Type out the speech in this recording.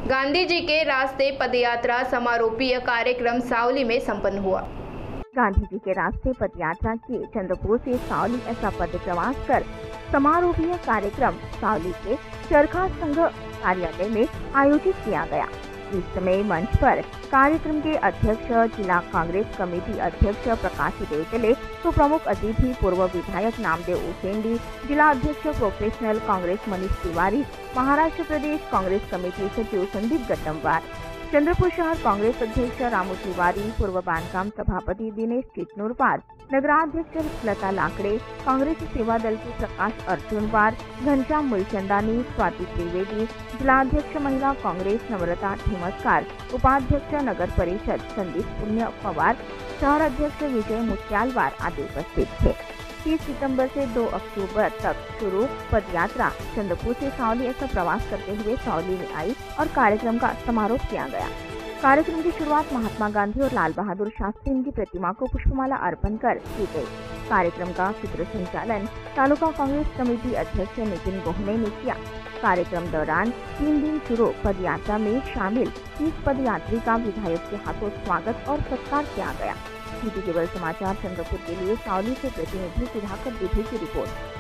गांधी जी के रास्ते पदयात्रा समारोपीय कार्यक्रम सावली में संपन्न हुआ। गांधी जी के रास्ते पदयात्रा के चंद्रपुर से सावली ऐसा पद प्रवास कर समारोपीय कार्यक्रम सावली के चरखा संघ कार्यालय में आयोजित किया गया। इस समय मंच पर कार्यक्रम के अध्यक्ष जिला कांग्रेस कमेटी अध्यक्ष प्रकाश देवतले तो प्रमुख अतिथि पूर्व विधायक नामदेव उसेंडी, जिला अध्यक्ष प्रोफेशनल कांग्रेस मनीष तिवारी, महाराष्ट्र प्रदेश कांग्रेस कमेटी सचिव संदीप गट्टमवार, चंद्रपुर शहर कांग्रेस अध्यक्ष रामू तिवारी, पूर्व बांधकाम सभापति दिनेश चिटनूरवार, नगराध्यक्ष लता लाकड़े, कांग्रेस सेवा दल के प्रकाश अर्जुनवार, घनश्याम मुलचंदानी, स्वाति त्रिवेदी, जिलाध्यक्ष महिला कांग्रेस नम्रता ठेमसकार, उपाध्यक्ष नगर परिषद संदीप पुण्य पवार, शहर अध्यक्ष विजय मुत्यालवार आदि उपस्थित थे। 30 सितंबर से 2 अक्टूबर तक शुरू पदयात्रा चंद्रपुर से सावली ऐसा प्रवास करते हुए सावली में आई और कार्यक्रम का समारोह किया गया। कार्यक्रम की शुरुआत महात्मा गांधी और लाल बहादुर शास्त्री की प्रतिमा को पुष्पमाला अर्पण कर की गई। कार्यक्रम का सूत्र संचालन तालुका कांग्रेस कमेटी अध्यक्ष नितिन गोहने ने किया। कार्यक्रम दौरान 3 दिन शुरू पदयात्रा में शामिल 30 पदयात्री का विधायक के हाथों स्वागत और सत्कार किया गया। सिटी केबल समाचार चंद्रपुर के लिए सावली से प्रतिनिधि सुधाकर विधि की रिपोर्ट।